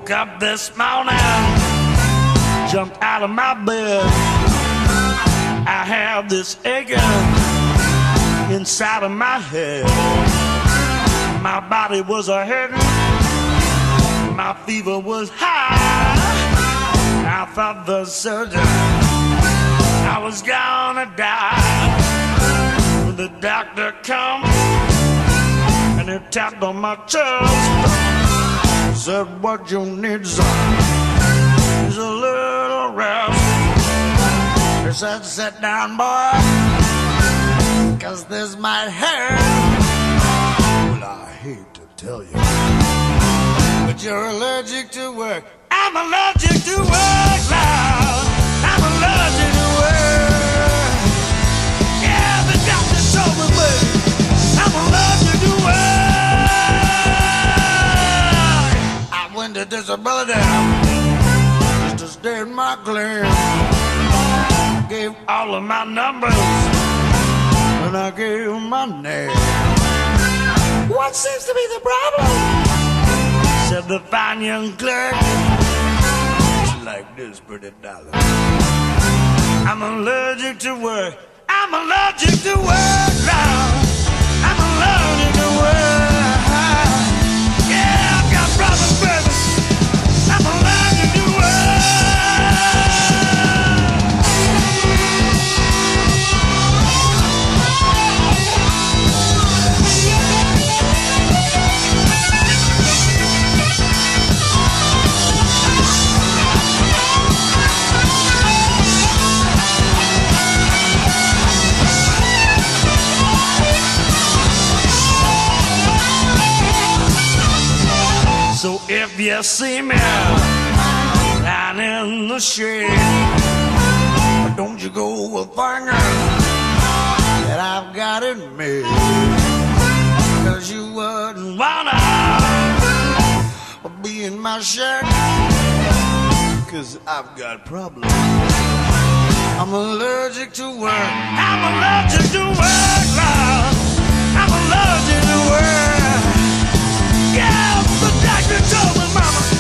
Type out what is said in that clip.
Woke up this morning, jumped out of my bed. I had this aching inside of my head. My body was a hurting, my fever was high. I thought the surgeon I was gonna die. When the doctor come and he tapped on my chest, said what you need, son, is a little rest. He said sit down, boy, 'cause this might hurt. Well, I hate to tell you, but you're allergic to work. I'm allergic to work now. I'm allergic to work. Yeah, the doctor told me, baby, I'm allergic to work. I went to disability just to stay in my claim. Gave all of my numbers and I gave my name. What seems to be the problem? Said the fine young clerk. It's like this, pretty dollar. I'm allergic to work. I'm allergic to work now. I'm allergic to work. Yeah, I've got problems, baby. I'm allergic to work. So if you see me lying in the shade, don't you go a thinking that I've got it made. 'Cause you wouldn't wanna be in my shirt, 'cause I've got problems. I'm allergic to work. I'm allergic to work now. I'm allergic to work. Yeah, the doctor told me, mama,